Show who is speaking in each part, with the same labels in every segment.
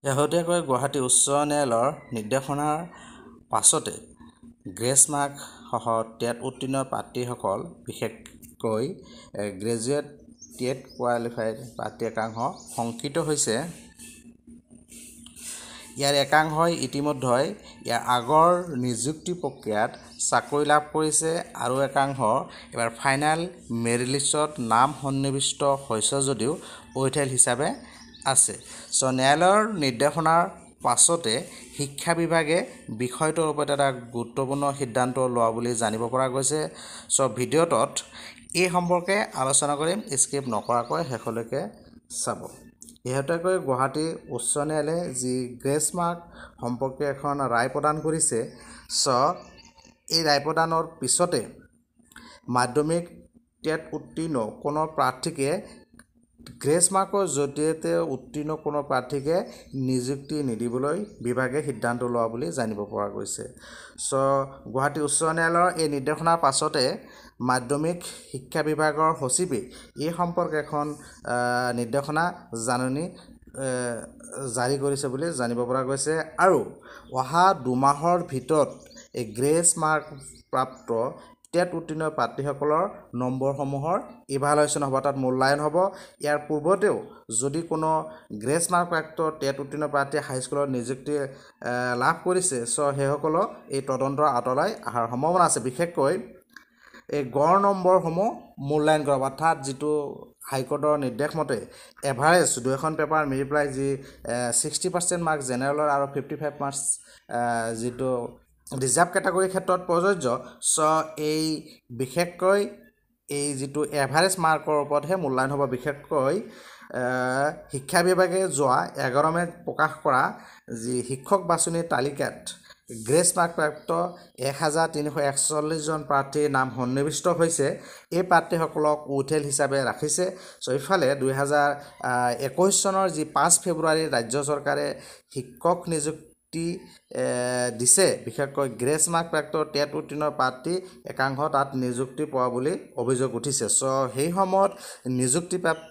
Speaker 1: শেহতীয়াকৈ গুৱাহাটী উচ্চ ন্যায়ালয়ৰ নিৰ্দেশনাৰ পাছতে গ্ৰেছ মাৰ্ক সহ টেট উত্তীৰ্ণ প্ৰাৰ্থীসকল বিশেষকৈ গ্ৰেজুৱেট টেট কোৱালিফাইড প্ৰাৰ্থী একাংশ শংকিত হৈছে। ইয়াৰ একাংশই ইতিমধ্যে ইয়াৰ আগৰ নিযুক্তি প্ৰক্ৰিয়াত চাকৰি লাভ কৰিছে আৰু একাংশ এবাৰ ফাইনেল মেৰিট লিষ্টত নাম সন্নিৱিষ্ট হৈছে যদিও অবৈধ হিচাপে আছে। ন্যায়ালয়ৰ নিৰ্দেশনাৰ পাছতে শিক্ষা বিভাগে বিষয়টোৰ ওপৰত এটা গুৰুত্বপূৰ্ণ সিদ্ধান্ত লোৱা বুলি জানিব পৰা গৈছে। ভিডিঅ'টোত এই সম্পৰ্কে আলোচনা কৰিম, স্কিপ নকৰাকৈ শেষলৈকে চাব। শেহতীয়াকৈ গুৱাহাটী উচ্চ ন্যায়ালয়ে যি গ্ৰেছ মাৰ্ক সম্পৰ্কে এখন ৰায় প্ৰদান কৰিছে। এই ৰায় প্ৰদানৰ পিছতে মাধ্যমিক টেট উত্তীৰ্ণ কোনো প্ৰাৰ্থীকে গ্ৰেছ মাৰ্কৰ জৰিয়তে উত্তীৰ্ণ কোনো প্ৰাৰ্থীকে নিযুক্তি নিদিবলৈ বিভাগে সিদ্ধান্ত লোৱা বুলি জানিব পৰা গৈছে। গুৱাহাটী উচ্চ ন্যায়ালয়ৰ এই নিৰ্দেশনাৰ পাছতে মাধ্যমিক শিক্ষা বিভাগৰ সচিবে এই সম্পৰ্কে এখন নিৰ্দেশনা জাননী জাৰি কৰিছে বুলি জানিব পৰা গৈছে আৰু অহা 2 মাহৰ ভিতৰত এই গ্ৰেছ মাৰ্ক প্ৰাপ্ত টেট উত্তীৰ্ণ প্ৰাৰ্থীসকলৰ নম্বৰসমূহৰ ইভালুৱেশ্যন হ'ব, তাত মূল্যায়ন হ'ব। ইয়াৰ পূৰ্বতেও যদি কোনো গ্ৰেছ মাৰ্ক প্ৰাপ্ত টেট উত্তীৰ্ণ প্ৰাৰ্থীয়ে হাইস্কুলত নিযুক্তি লাভ কৰিছে, সেইসকলক এই তদন্তৰ আঁতৰাই অহাৰ সম্ভাৱনা আছে। বিশেষকৈ এই গড় নম্বৰসমূহ মূল্যায়ন কৰা, অৰ্থাৎ যিটো হাইকোৰ্টৰ নিৰ্দেশ মতে এভাৰেজ 2খন পেপাৰ মিলি পেলাই যি 60% মাৰ্ক জেনেৰেলৰ আৰু 55 মাৰ্কছ যিটো ৰিজাৰ্ভ কেটেগৰীৰ ক্ষেত্ৰত প্ৰযোজ্য। এই বিশেষকৈ এই যিটো এভাৰেজ মাৰ্কৰ ওপৰতহে মূল্যায়ন হ'ব। বিশেষকৈ শিক্ষা বিভাগে যোৱা 11 মে'ত প্ৰকাশ কৰা যি শিক্ষক বাছনিৰ তালিকাত গ্ৰেছ মাৰ্ক প্ৰাপ্ত 1341 জন প্ৰাৰ্থীৰ নাম সন্নিৱিষ্ট হৈছে। এই প্ৰাৰ্থীসকলক উঠেল হিচাপে ৰাখিছে। ইফালে 2021 চনৰ যি 5 ফেব্ৰুৱাৰী ৰাজ্য চৰকাৰে শিক্ষক নিযুক্তি দিছে, বিশেষকৈ গ্ৰেছ মাৰ্ক প্ৰাপ্ত টেট উত্তীৰ্ণ প্ৰাৰ্থী একাংশ তাত নিযুক্তি পোৱা বুলি অভিযোগ উঠিছে। সেই সময়ত নিযুক্তিপ্ৰাপ্ত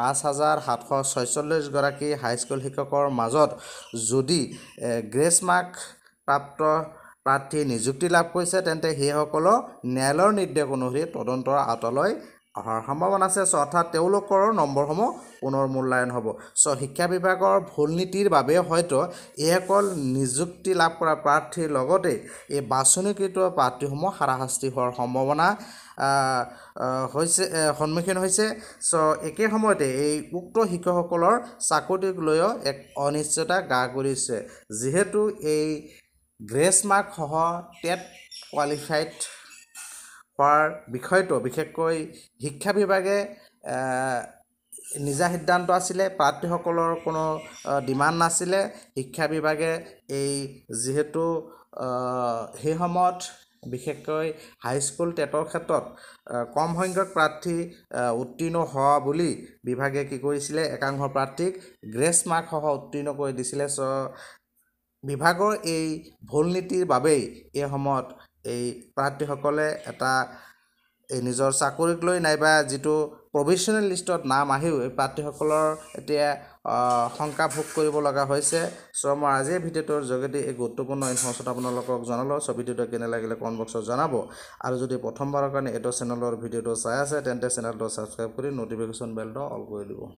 Speaker 1: 5746 গৰাকী হাইস্কুল শিক্ষকৰ মাজত যদি গ্ৰেছ মাৰ্ক প্ৰাপ্ত প্ৰাৰ্থী নিযুক্তি লাভ কৰিছে, তেন্তে সেইসকলক ন্যায়ালয়ৰ নিৰ্দেশ অনুসৰি তদন্তৰ আঁতৰলৈ অহাৰ সম্ভাৱনা আছে। অৰ্থাৎ তেওঁলোকৰ নম্বৰসমূহ পুনৰ মূল্যায়ন হ'ব। শিক্ষা বিভাগৰ ভুল নীতিৰ বাবে হয়তো এইসকল নিযুক্তি লাভ কৰা প্ৰাৰ্থীৰ লগতে এই বাছনিকৃত প্ৰাৰ্থীসমূহ হাৰাশাস্তি হোৱাৰ সম্ভাৱনা সন্মুখীন হৈছে। একে সময়তে এই উক্ত শিক্ষকসকলৰ চাকৰিক লৈও এক অনিশ্চয়তা গা কৰিছে, যিহেতু এই গ্ৰেছ মাৰ্ক সহ টেট কোৱালিফাইড হোৱাৰ বিষয়টো বিশেষকৈ শিক্ষা বিভাগে নিজা সিদ্ধান্ত আছিলে, প্ৰাৰ্থীসকলৰ কোনো ডিমাণ্ড নাছিলে। শিক্ষা বিভাগে এই যিহেতু সেই সময়ত বিশেষকৈ হাইস্কুল টেটৰ ক্ষেত্ৰত কম সংখ্যক প্ৰাৰ্থী উত্তীৰ্ণ হোৱা বুলি বিভাগে কি কৰিছিলে, একাংশ প্ৰাৰ্থীক গ্ৰেছ মাৰ্ক সহ উত্তীৰ্ণ কৰি দিছিলে। বিভাগৰ এই ভুল নীতিৰ বাবেই এই সময়ত এই প্ৰাৰ্থীসকলে এটা নিজৰ চাকৰিক লৈ নাইবা যিটো প্ৰভিশ্যনেল লিষ্টত নাম আহিও এই প্ৰাৰ্থীসকলৰ এতিয়া শংকা ভোগ কৰিব লগা হৈছে। মই আজিৰ ভিডিঅ'টোৰ যোগেদি এই গুৰুত্বপূৰ্ণ ইনফৰ্মেশ্যন আপোনালোকক জনালোঁ। ভিডিঅ'টো কেনে লাগিলে কমেণ্ট বক্সত জনাব আৰু যদি প্ৰথমবাৰৰ কাৰণে এইটো চেনেলৰ ভিডিঅ'টো চাই আছে, তেন্তে চেনেলটো ছাবস্ক্ৰাইব কৰি ন'টিফিকেশ্যন বেলটো অল কৰি দিব।